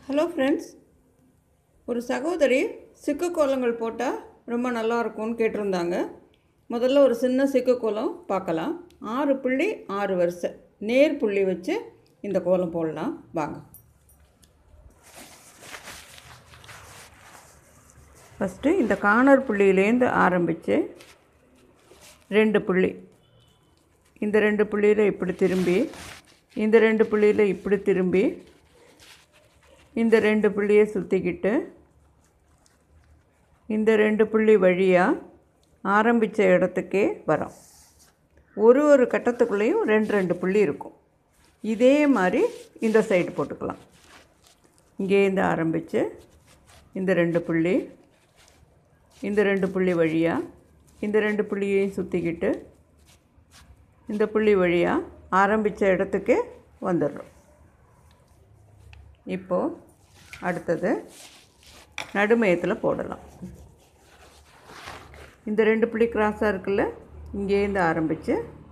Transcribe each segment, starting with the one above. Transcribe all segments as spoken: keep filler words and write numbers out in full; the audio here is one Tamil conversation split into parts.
ஹலோ ஃப்ரெண்ட்ஸ், ஒரு சகோதரி சிக்கு கோலங்கள் போட்டால் ரொம்ப நல்லா இருக்கும்னு கேட்டிருந்தாங்க. முதல்ல ஒரு சின்ன சிக்கு கோலம் பார்க்கலாம். ஆறு புள்ளி ஆறு வரிசை நேர் புள்ளி வச்சு இந்த கோலம் போடலாம். வாங்க. ஃபஸ்ட்டு இந்த கார்னர் புள்ளியிலேருந்து ஆரம்பித்து ரெண்டு புள்ளி, இந்த ரெண்டு புள்ளியில் இப்படி திரும்பி, இந்த ரெண்டு புள்ளியில் இப்படி திரும்பி, இந்த ரெண்டு புள்ளியை சுற்றிக்கிட்டு இந்த ரெண்டு புள்ளி வழியாக ஆரம்பித்த இடத்துக்கே வரோம். ஒரு ஒரு கட்டத்துக்குள்ளேயும் ரெண்டு ரெண்டு புள்ளி இருக்கும். இதே மாதிரி இந்த சைடு போட்டுக்கலாம். இங்கேருந்து ஆரம்பித்து இந்த ரெண்டு புள்ளி, இந்த ரெண்டு புள்ளி வழியாக இந்த ரெண்டு புள்ளியையும் சுற்றிக்கிட்டு இந்த புள்ளி வழியாக ஆரம்பித்த இடத்துக்கே வந்துடுறோம். இப்போது அடுத்தது நடுமையத்தில் போடலாம். இந்த ரெண்டு புள்ளி கிராஸாக இருக்குல்ல, இங்கேருந்து ஆரம்பித்து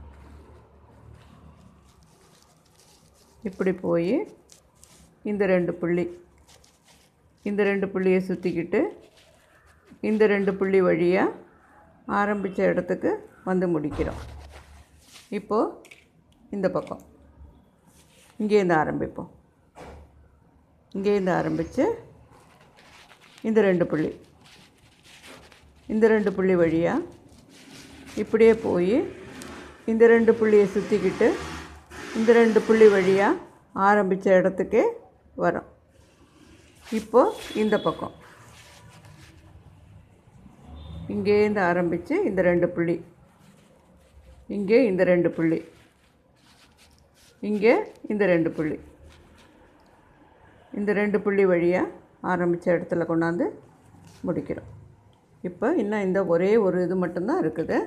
இப்படி போய் இந்த ரெண்டு புள்ளி, இந்த ரெண்டு புள்ளியை சுற்றிக்கிட்டு இந்த ரெண்டு புள்ளி வழியாக ஆரம்பித்த இடத்துக்கு வந்து முடிக்கிறோம். இப்போது இந்த பக்கம் இங்கேருந்து ஆரம்பிப்போம். இங்கேருந்து ஆரம்பித்து இந்த ரெண்டு புள்ளி, இந்த ரெண்டு புள்ளி வழியாக இப்படியே போய் இந்த ரெண்டு புள்ளியை சுற்றிக்கிட்டு இந்த ரெண்டு புள்ளி வழியாக ஆரம்பித்த இடத்துக்கே வரோம். இப்போது இந்த பக்கம் இங்கேருந்து ஆரம்பித்து இந்த ரெண்டு புள்ளி, இங்கே இந்த ரெண்டு புள்ளி, இங்கே இந்த ரெண்டு புள்ளி, இந்த ரெண்டு புள்ளி வழியாக ஆரம்பித்த இடத்துல கொண்டாந்து முடிக்கிறோம். இப்போ இன்னும் இந்த ஒரே ஒரு இது மட்டும்தான் இருக்குது.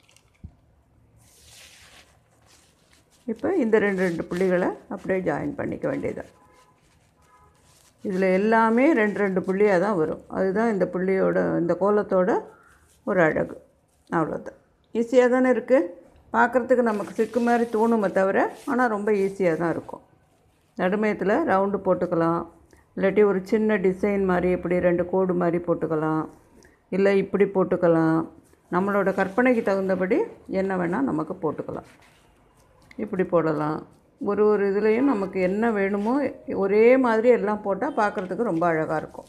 இப்போ இந்த ரெண்டு ரெண்டு புள்ளிகளை அப்படியே ஜாயின் பண்ணிக்க வேண்டியது. இதில் எல்லாமே ரெண்டு ரெண்டு புள்ளியாக தான் வரும். அதுதான் இந்த புள்ளியோட, இந்த கோலத்தோட ஒரு அழகு. அவ்வளோதான். ஈஸியாக தானே இருக்குது. பார்க்குறதுக்கு நமக்கு சிக்கு மாதிரி தோணுமே தவிர, ஆனால் ரொம்ப ஈஸியாக தான் இருக்கும். நடுமையத்தில் ரவுண்டு போட்டுக்கலாம், இல்லாட்டி ஒரு சின்ன டிசைன் மாதிரி இப்படி ரெண்டு கோடு மாதிரி போட்டுக்கலாம், இல்லை இப்படி போட்டுக்கலாம். நம்மளோட கற்பனைக்கு தகுந்தபடி என்ன வேணால் நமக்கு போட்டுக்கலாம். இப்படி போடலாம். ஒரு ஒரு இதுலேயும் நமக்கு என்ன வேணுமோ ஒரே மாதிரி எல்லாம் போட்டால் பார்க்குறதுக்கு ரொம்ப அழகாக இருக்கும்.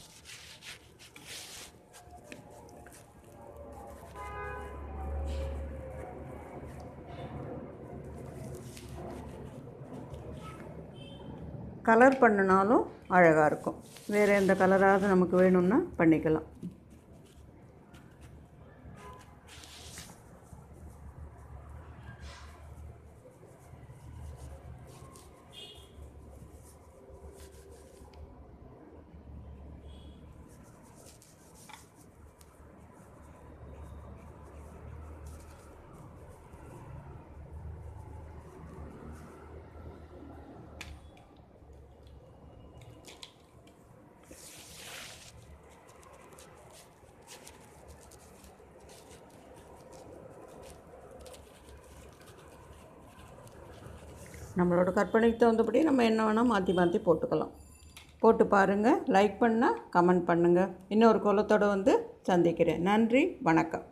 கலர் பண்ணினாலும் அழகாக இருக்கும். வேறு எந்த கலராவது நமக்கு வேணும்னா பண்ணிக்கலாம். நம்மளோட கற்பனைக்கு தகுந்தபடி நம்ம என்ன வேணால் மாற்றி மாற்றி போட்டுக்கலாம். போட்டு பாருங்கள். லைக் பண்ணால் கமெண்ட் பண்ணுங்கள். இன்னொரு கோலத்தோடு வந்து சந்திக்கிறேன். நன்றி, வணக்கம்.